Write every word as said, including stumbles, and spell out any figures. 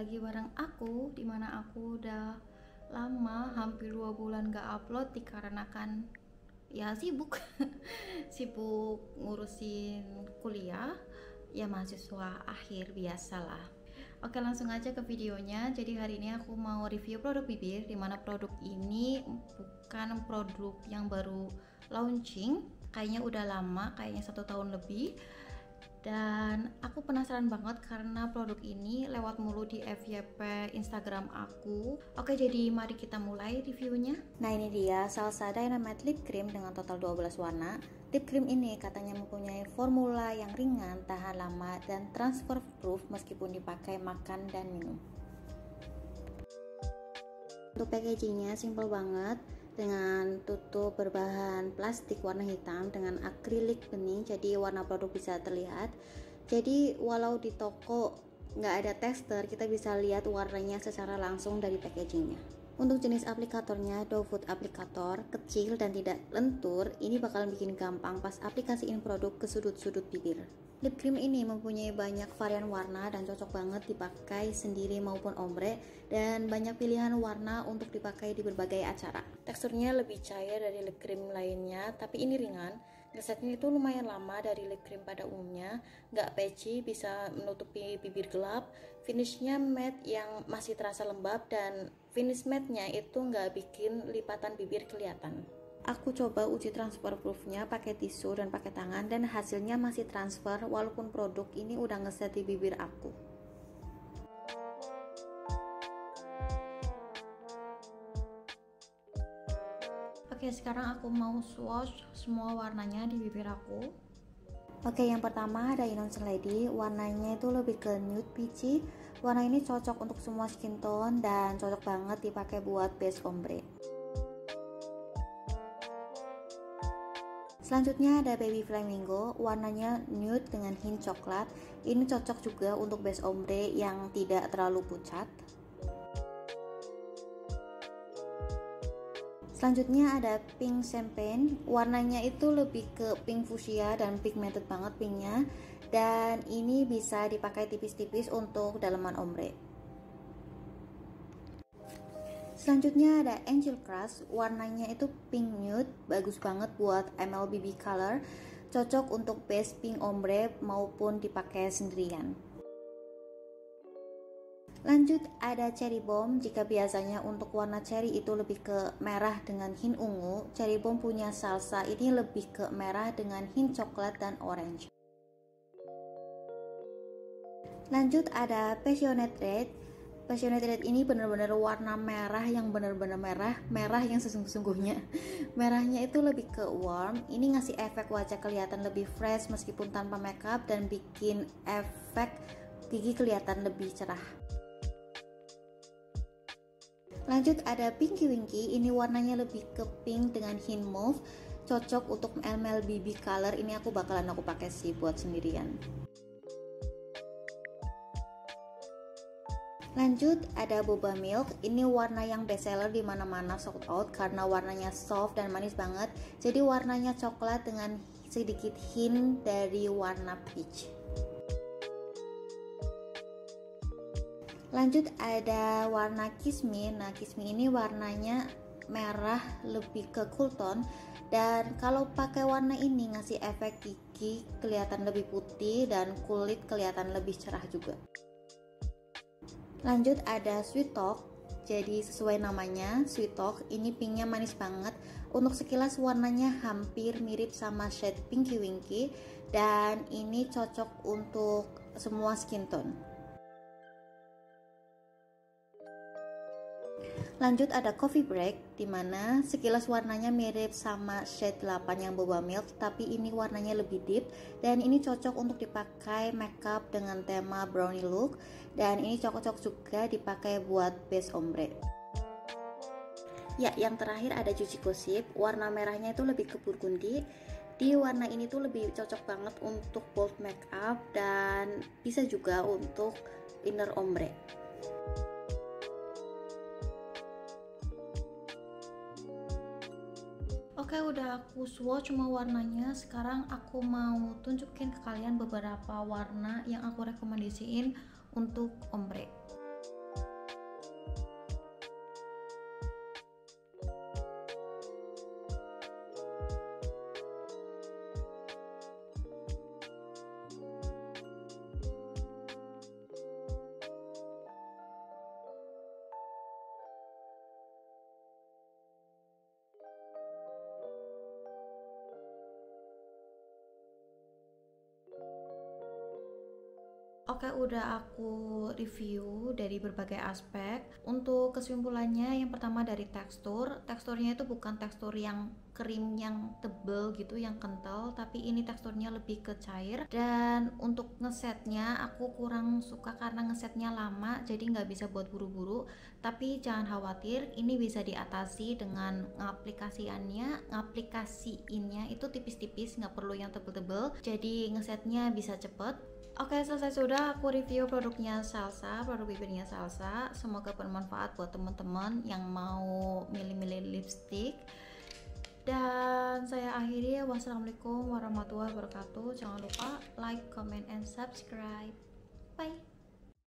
lagi bareng aku, dimana aku udah lama hampir dua bulan gak upload dikarenakan ya sibuk sibuk ngurusin kuliah ya, mahasiswa akhir biasalah. Oke, langsung aja ke videonya. Jadi hari ini aku mau review produk bibir, dimana produk ini bukan produk yang baru launching, kayaknya udah lama, kayaknya satu tahun lebih. Dan aku penasaran banget karena produk ini lewat mulu di F Y P Instagram aku. Oke, jadi mari kita mulai reviewnya. Nah, ini dia Salsa Dynamite Lip Cream dengan total dua belas warna. Lip cream ini katanya mempunyai formula yang ringan, tahan lama, dan transfer proof meskipun dipakai makan dan minum. Untuk packagingnya simple banget, dengan tutup berbahan plastik warna hitam dengan akrilik bening, jadi warna produk bisa terlihat. Jadi walau di toko nggak ada tester, kita bisa lihat warnanya secara langsung dari packagingnya. Untuk jenis aplikatornya doe foot aplikator, kecil dan tidak lentur. Ini bakalan bikin gampang pas aplikasiin produk ke sudut-sudut bibir. Lip cream ini mempunyai banyak varian warna dan cocok banget dipakai sendiri maupun ombre, dan banyak pilihan warna untuk dipakai di berbagai acara. Teksturnya lebih cair dari lip cream lainnya, tapi ini ringan. Resepnya itu lumayan lama dari lip cream pada umumnya, nggak patchy, bisa menutupi bibir gelap. Finishnya matte yang masih terasa lembab, dan finish matte-nya itu nggak bikin lipatan bibir kelihatan. Aku coba uji transfer proofnya pakai tisu dan pakai tangan, dan hasilnya masih transfer walaupun produk ini udah ngeset di bibir aku. Oke, sekarang aku mau swatch semua warnanya di bibir aku. Oke, yang pertama ada Innocent Lady, warnanya itu lebih ke nude peachy. Warna ini cocok untuk semua skin tone dan cocok banget dipakai buat base ombre. Selanjutnya ada Baby Flamingo, warnanya nude dengan hint coklat. Ini cocok juga untuk base ombre yang tidak terlalu pucat. Selanjutnya ada Pink Champagne, warnanya itu lebih ke pink fuchsia dan pigmented banget pinknya. Dan ini bisa dipakai tipis-tipis untuk dalaman ombre. Selanjutnya ada Angel Crush, warnanya itu pink nude, bagus banget buat M L B B color, cocok untuk base pink ombre maupun dipakai sendirian. Lanjut ada Cherry Bomb, jika biasanya untuk warna cherry itu lebih ke merah dengan hint ungu, Cherry Bomb punya Salsa ini lebih ke merah dengan hint coklat dan orange. Lanjut ada Passionate Red. Passionate Red ini bener-bener warna merah yang bener-bener merah, merah yang sesungguh-sungguhnya. Merahnya itu lebih ke warm, ini ngasih efek wajah kelihatan lebih fresh meskipun tanpa makeup, dan bikin efek gigi kelihatan lebih cerah. Lanjut ada Pinky Winky, ini warnanya lebih ke pink dengan hint mauve, cocok untuk M L B B color. Ini aku bakalan aku pakai sih buat sendirian. Lanjut ada Boba Milk, ini warna yang bestseller di mana-mana sold out karena warnanya soft dan manis banget. Jadi warnanya coklat dengan sedikit hint dari warna peach. Lanjut ada warna Kiss Me. Nah, Kiss Me ini warnanya merah lebih ke cool tone, dan kalau pakai warna ini ngasih efek gigi kelihatan lebih putih dan kulit kelihatan lebih cerah juga. Lanjut ada Sweet Talk, jadi sesuai namanya Sweet Talk, ini pinknya manis banget. Untuk sekilas warnanya hampir mirip sama shade Pinky Winky, dan ini cocok untuk semua skin tone. Lanjut ada Coffee Break, dimana sekilas warnanya mirip sama shade delapan yang Boba Milk, tapi ini warnanya lebih deep, dan ini cocok untuk dipakai makeup dengan tema brownie look, dan ini cocok juga dipakai buat base ombre. Ya, yang terakhir ada Juicy Gossip, warna merahnya itu lebih ke burgundy. Di warna ini tuh lebih cocok banget untuk bold makeup dan bisa juga untuk inner ombre. Oke, udah aku swatch semua warnanya. Sekarang aku mau tunjukin ke kalian beberapa warna yang aku rekomendasiin untuk ombre. Oke, udah aku review dari berbagai aspek. Untuk kesimpulannya, yang pertama dari tekstur. Teksturnya itu bukan tekstur yang krim yang tebel gitu, yang kental, tapi ini teksturnya lebih ke cair. Dan untuk ngesetnya aku kurang suka karena ngesetnya lama, jadi nggak bisa buat buru-buru. Tapi jangan khawatir, ini bisa diatasi dengan ngaplikasiannya ngaplikasiinnya itu tipis-tipis, nggak perlu yang tebel-tebel, jadi ngesetnya bisa cepet. Oke, selesai sudah aku review produknya Salsa, produk bibirnya Salsa. Semoga bermanfaat buat teman-teman yang mau milih-milih lipstick. Dan saya akhiri, wassalamualaikum warahmatullahi wabarakatuh. Jangan lupa like, comment, and subscribe. Bye.